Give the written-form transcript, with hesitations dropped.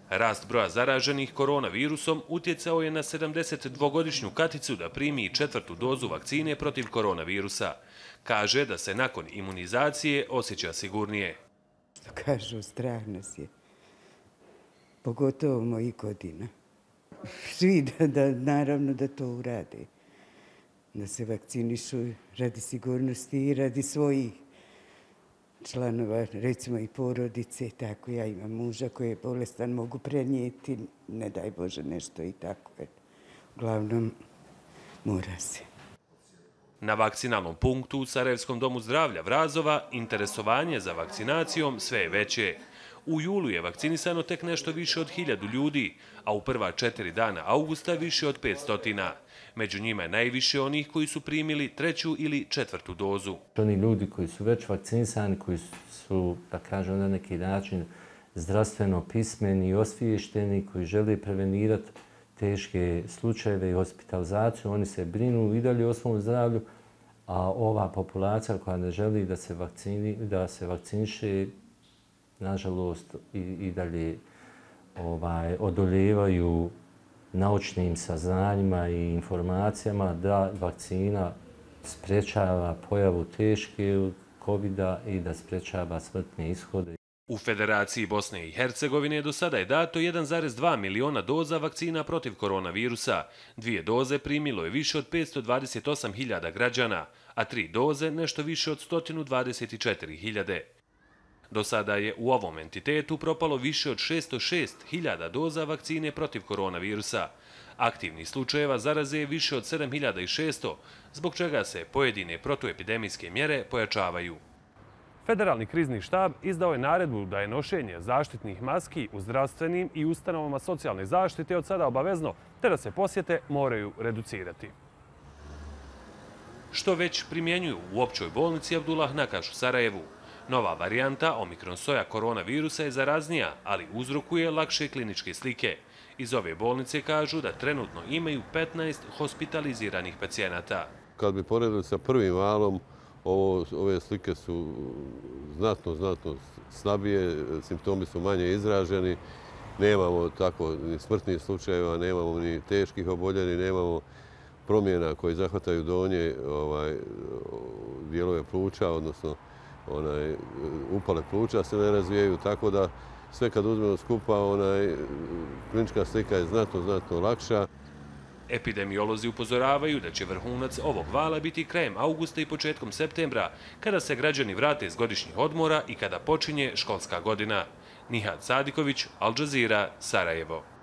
Rast broja zaraženih koronavirusom utjecao je na 72-godišnju Katicu da primi 4. dozu vakcine protiv koronavirusa. Kaže da se nakon imunizacije osjeća sigurnije. Kažu, strah nas je. Pogotovo mojih godina. Svi naravno da to urade. Da se vakcinišu radi sigurnosti i radi svojih članova, recimo i porodice. Tako ja imam muža koji je bolestan, mogu prenijeti, ne daj Bože nešto i tako. Uglavnom, mora se. Na vakcinalnom punktu u Sarajevskom domu zdravlja Vrazova interesovanje za vakcinacijom sve je veće. U julu je vakcinisano tek nešto više od 1000 ljudi, a u prva 4 dana augusta više od 500. Među njima je najviše onih koji su primili 3. ili 4. dozu. Oni ljudi koji su već vakcinisani, koji su, da kažem, na neki način zdravstveno pismeni i osviješteni, koji žele prevenirati teške slučajeve i hospitalizaciju, oni se brinu i dalje o svom zdravlju, a ova populacija koja ne želi da se vakciniše, nažalost, i dalje odoljevaju naučnim saznanjima i informacijama da vakcina sprečava pojavu teške covida i da sprečava smrtne ishode. U Federaciji Bosne i Hercegovine do sada je dato 1,2 miliona doza vakcina protiv koronavirusa. 2 doze primilo je više od 528.000 građana, a 3 doze nešto više od 124.000. Do sada je u ovom entitetu propalo više od 606.000 doza vakcine protiv koronavirusa. Aktivnih slučajeva zaraze je više od 7.600, zbog čega se pojedine protuepidemijske mjere pojačavaju. Federalni krizni štab izdao je naredbu da je nošenje zaštitnih maski u zdravstvenim i ustanovama socijalne zaštite od sada obavezno, te da se posjete moraju reducirati. Što već primjenjuju u općoj bolnici Abdullah Nakaš u Sarajevu. Nova varijanta omikron soja koronavirusa je zaraznija, ali uzrokuje lakše kliničke slike. Iz ove bolnice kažu da trenutno imaju 15 hospitaliziranih pacijenata. Kad bi poredili sa prvim valom, ove slike su znatno slabije, simptomi su manje izraženi, nemamo tako ni smrtnih slučajeva, nemamo ni teških oboljenih, nemamo promjena koje zahvataju donje dijelove pluća, odnosno upale pluća se ne razvijaju, tako da sve kad uzmemo skupa, klinička slika je znatno lakša. Epidemiolozi upozoravaju da će vrhunac ovog vala biti krajem augusta i početkom septembra, kada se građani vrate s godišnjih odmora i kada počinje školska godina. Nihad Sadiković, Al Jazeera, Sarajevo.